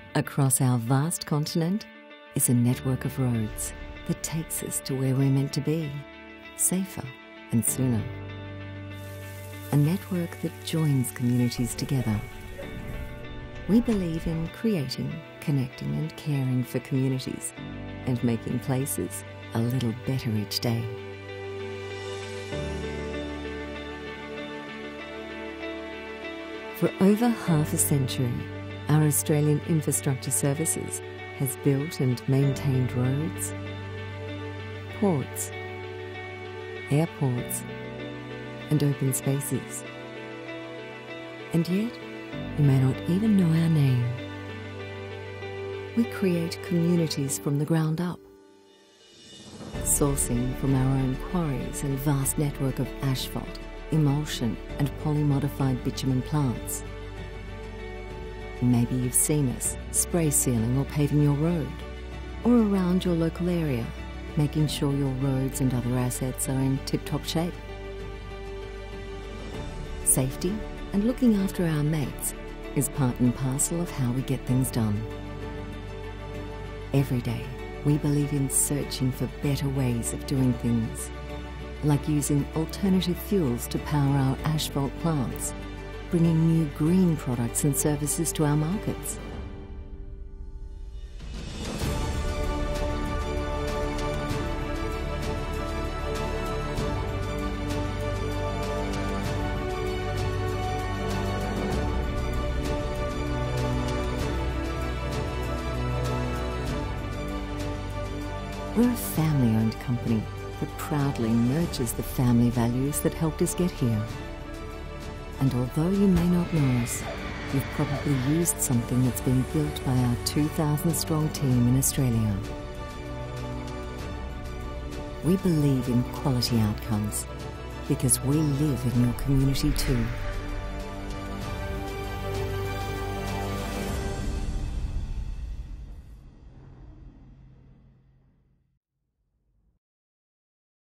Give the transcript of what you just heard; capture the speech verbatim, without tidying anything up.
Across our vast continent is a network of roads that takes us to where we're meant to be, safer and sooner. A network that joins communities together. We believe in creating, connecting and caring for communities and making places a little better each day. For over half a century, our Australian Infrastructure Services has built and maintained roads, ports, airports, and open spaces. And yet, you may not even know our name. We create communities from the ground up, sourcing from our own quarries and vast network of asphalt, emulsion and polymodified bitumen plants. Maybe you've seen us spray sealing or paving your road, or around your local area, making sure your roads and other assets are in tip-top shape. Safety and looking after our mates is part and parcel of how we get things done. Every day, we believe in searching for better ways of doing things, like using alternative fuels to power our asphalt plants, bringing new green products and services to our markets. We're a family-owned company that proudly nurtures the family values that helped us get here. And although you may not know us, you've probably used something that's been built by our two thousand strong team in Australia. We believe in quality outcomes because we live in your community too.